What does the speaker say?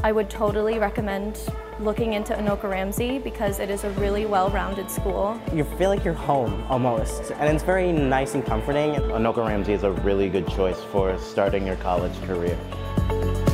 I would totally recommend looking into Anoka-Ramsey because it is a really well-rounded school. You feel like you're home, almost, and it's very nice and comforting. Anoka-Ramsey is a really good choice for starting your college career.